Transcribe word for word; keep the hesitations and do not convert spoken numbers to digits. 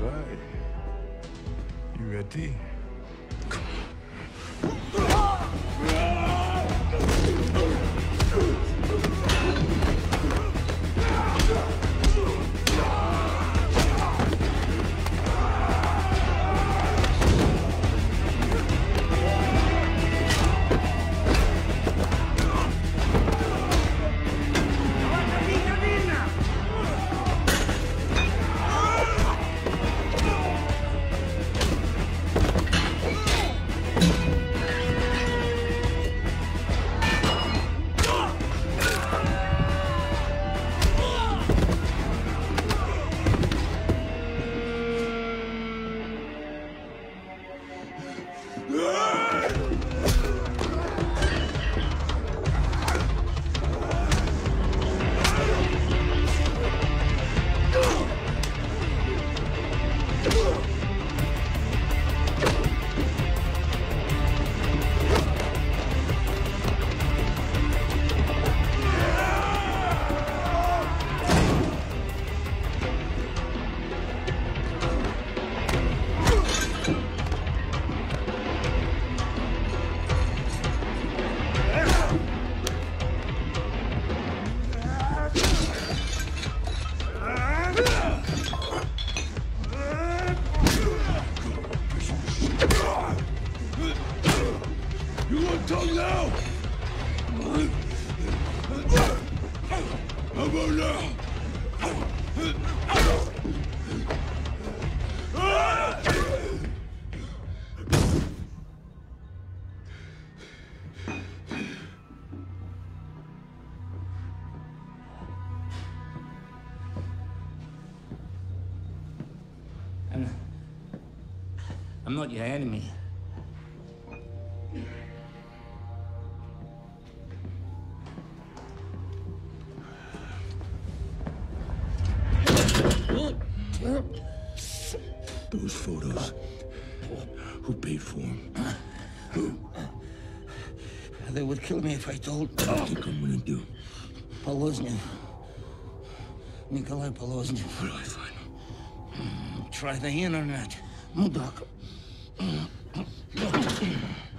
right. You ready? You want tongue now? How about now? I'm, I'm not your enemy. Those photos. Who paid for them? Who? They would kill me if I told. What do you think I'm gonna do? Poloznev. Nikolai Poloznev. Where do I find him? Try the internet. Mudak.